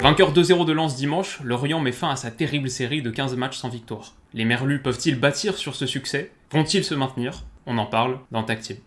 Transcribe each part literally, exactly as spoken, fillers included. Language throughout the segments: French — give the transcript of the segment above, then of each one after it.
Vainqueur deux zéro de Lens dimanche, Lorient met fin à sa terrible série de quinze matchs sans victoire. Les Merlus peuvent-ils bâtir sur ce succès? Vont-ils se maintenir? On en parle dans Tag Team.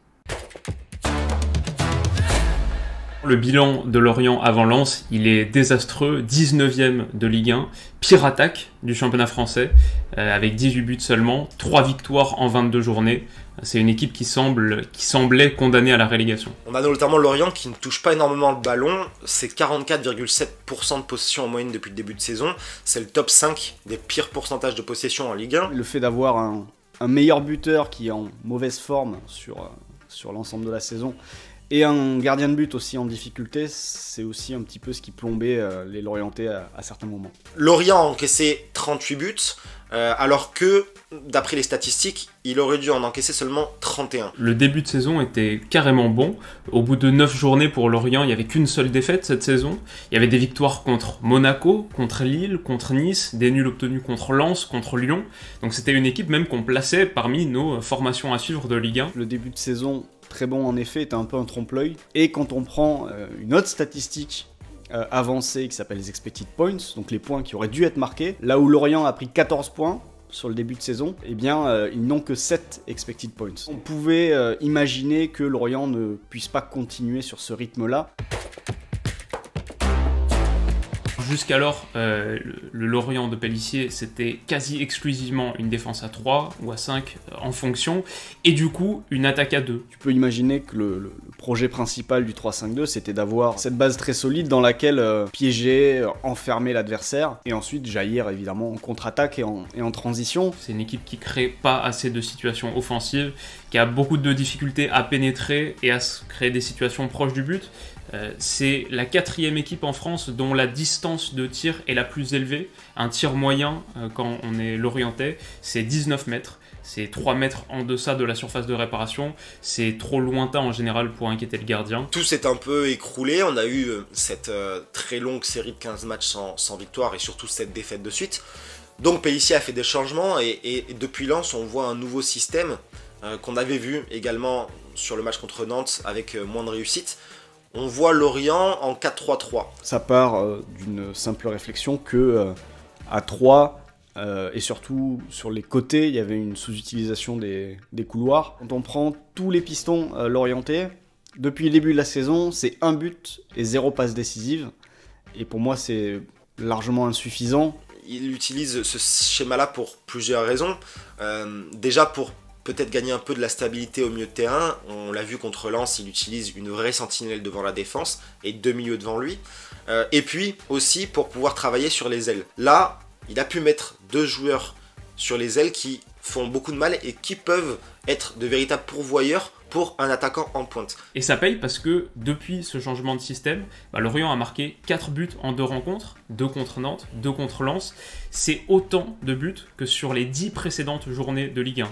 Le bilan de Lorient avant Lens, il est désastreux, dix-neuvième de Ligue un, pire attaque du championnat français, euh, avec dix-huit buts seulement, trois victoires en vingt-deux journées. C'est une équipe qui, semble, qui semblait condamnée à la relégation. On a notamment Lorient qui ne touche pas énormément le ballon, c'est quarante-quatre virgule sept pour cent de possession en moyenne depuis le début de saison, c'est le top cinq des pires pourcentages de possession en Ligue un. Le fait d'avoir un, un meilleur buteur qui est en mauvaise forme sur, euh, sur l'ensemble de la saison, et un gardien de but aussi en difficulté, c'est aussi un petit peu ce qui plombait euh, les Lorientais à, à certains moments. Lorient a encaissé trente-huit buts, euh, alors que, d'après les statistiques, il aurait dû en encaisser seulement trente et un. Le début de saison était carrément bon. Au bout de neuf journées pour Lorient, il n'y avait qu'une seule défaite cette saison. Il y avait des victoires contre Monaco, contre Lille, contre Nice, des nuls obtenus contre Lens, contre Lyon. Donc c'était une équipe même qu'on plaçait parmi nos formations à suivre de Ligue un. Le début de saison, très bon en effet, était un peu un trompe-l'œil. Et quand on prend euh, une autre statistique euh, avancée qui s'appelle les expected points, donc les points qui auraient dû être marqués, là où Lorient a pris quatorze points sur le début de saison, eh bien euh, ils n'ont que sept expected points. On pouvait euh, imaginer que Lorient ne puisse pas continuer sur ce rythme-là. Jusqu'alors, euh, le, le Lorient de Pélissier, c'était quasi exclusivement une défense à trois ou à cinq euh, en fonction, et du coup, une attaque à deux. Tu peux imaginer que le, le, le projet principal du trois cinq deux, c'était d'avoir cette base très solide dans laquelle euh, piéger, euh, enfermer l'adversaire, et ensuite jaillir évidemment en contre-attaque et en, et en transition. C'est une équipe qui crée pas assez de situations offensives, qui a beaucoup de difficultés à pénétrer et à créer des situations proches du but. Euh, c'est la quatrième équipe en France dont la distance de tir est la plus élevée. Un tir moyen, euh, quand on est lorientais, c'est dix-neuf mètres. C'est trois mètres en deçà de la surface de réparation. C'est trop lointain en général pour inquiéter le gardien. Tout s'est un peu écroulé. On a eu cette euh, très longue série de quinze matchs sans, sans victoire et surtout cette défaite de suite. Donc Pélissier a fait des changements et, et, et depuis Lens, on voit un nouveau système euh, qu'on avait vu également sur le match contre Nantes avec euh, moins de réussite. On voit Lorient en quatre trois trois. Ça part euh, d'une simple réflexion que euh, à trois euh, et surtout sur les côtés, il y avait une sous-utilisation des, des couloirs. Quand on prend tous les pistons euh, lorientais, depuis le début de la saison, c'est un but et zéro passe décisive. Et pour moi, c'est largement insuffisant. Il utilise ce schéma-là pour plusieurs raisons. Euh, déjà pour peut-être gagner un peu de la stabilité au milieu de terrain. On l'a vu contre Lens, il utilise une vraie sentinelle devant la défense et deux milieux devant lui. Euh, et puis aussi pour pouvoir travailler sur les ailes. Là, il a pu mettre deux joueurs sur les ailes qui font beaucoup de mal et qui peuvent être de véritables pourvoyeurs pour un attaquant en pointe. Et ça paye parce que depuis ce changement de système, bah, Lorient a marqué quatre buts en deux rencontres, deux contre Nantes, deux contre Lens. C'est autant de buts que sur les dix précédentes journées de Ligue un.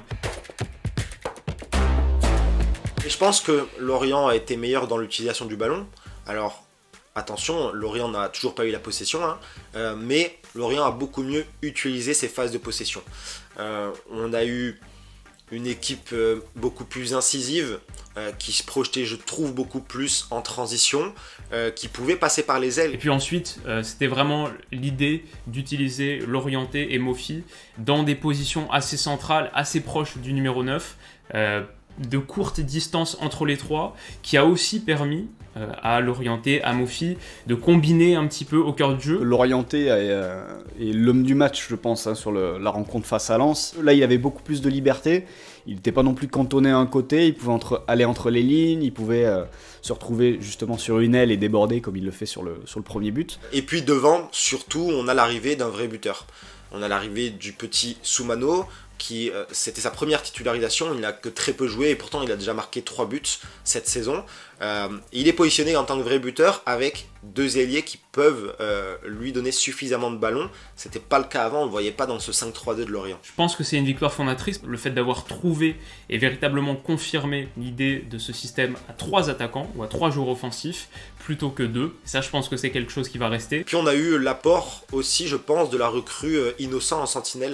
Et je pense que Lorient a été meilleur dans l'utilisation du ballon. Alors, attention, Lorient n'a toujours pas eu la possession, hein, euh, mais Lorient a beaucoup mieux utilisé ses phases de possession. Euh, on a eu une équipe euh, beaucoup plus incisive, euh, qui se projetait, je trouve, beaucoup plus en transition, euh, qui pouvait passer par les ailes. Et puis ensuite, euh, c'était vraiment l'idée d'utiliser Lorientais et Mofi dans des positions assez centrales, assez proches du numéro neuf, euh, de courtes distances entre les trois, qui a aussi permis euh, à Lorientais, à Mofi, de combiner un petit peu au cœur du jeu. Lorientais est, euh, est l'homme du match, je pense, hein, sur le, la rencontre face à Lens. Là, il avait beaucoup plus de liberté. Il n'était pas non plus cantonné à un côté. Il pouvait entre, aller entre les lignes. Il pouvait euh, se retrouver justement sur une aile et déborder comme il le fait sur le, sur le premier but. Et puis devant, surtout, on a l'arrivée d'un vrai buteur. On a l'arrivée du petit Soumano, qui euh, c'était sa première titularisation, il n'a que très peu joué et pourtant il a déjà marqué trois buts cette saison. Euh, il est positionné en tant que vrai buteur avec deux ailiers qui peuvent euh, lui donner suffisamment de ballons. C'était pas le cas avant, on ne le voyait pas dans ce cinq trois deux de Lorient. Je pense que c'est une victoire fondatrice, le fait d'avoir trouvé et véritablement confirmé l'idée de ce système à trois attaquants ou à trois joueurs offensifs plutôt que deux. Ça, je pense que c'est quelque chose qui va rester. Puis on a eu l'apport aussi, je pense, de la recrue euh, Innocent en sentinelle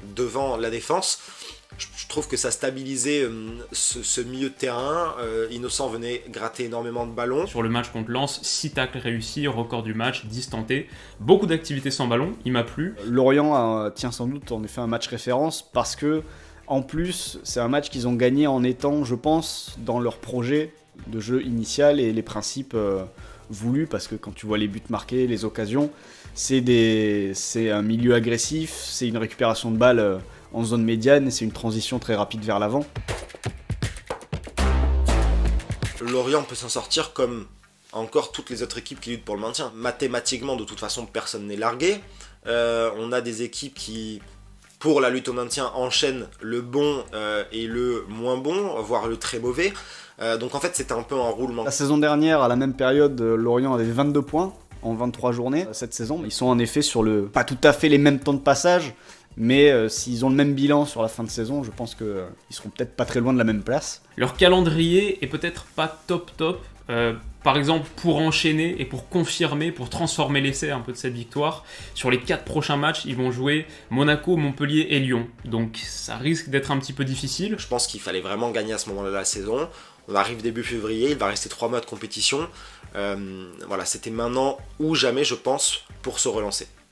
devant la défense. Je trouve que ça stabilisait euh, ce, ce milieu de terrain. Euh, Innocent venait gratter énormément de ballons. Sur le match contre Lens, six tacles réussis, record du match, dix tentés. Beaucoup d'activités sans ballon, il m'a plu. Lorient a, tient sans doute en effet un match référence parce que, en plus, c'est un match qu'ils ont gagné en étant, je pense, dans leur projet de jeu initial et les principes euh, voulus. Parce que quand tu vois les buts marqués, les occasions, c'est, des, c'est un milieu agressif, c'est une récupération de balles euh, en zone médiane et c'est une transition très rapide vers l'avant. Lorient peut s'en sortir comme encore toutes les autres équipes qui luttent pour le maintien. Mathématiquement, de toute façon, personne n'est largué. Euh, on a des équipes qui, pour la lutte au maintien, enchaînent le bon euh, et le moins bon, voire le très mauvais. Euh, donc en fait, c'était un peu un roulement. La saison dernière, à la même période, Lorient avait vingt-deux points en vingt-trois journées. Cette saison, ils sont en effet sur le... pas tout à fait les mêmes temps de passage, mais euh, s'ils ont le même bilan sur la fin de saison, je pense qu'ils euh, seront peut-être pas très loin de la même place. Leur calendrier est peut-être pas top top. Euh, par exemple, pour enchaîner et pour confirmer, pour transformer l'essai un peu de cette victoire, sur les quatre prochains matchs, ils vont jouer Monaco, Montpellier et Lyon. Donc ça risque d'être un petit peu difficile. Je pense qu'il fallait vraiment gagner à ce moment-là de la saison. On arrive début février, il va rester trois mois de compétition. Euh, voilà, c'était maintenant ou jamais, je pense, pour se relancer.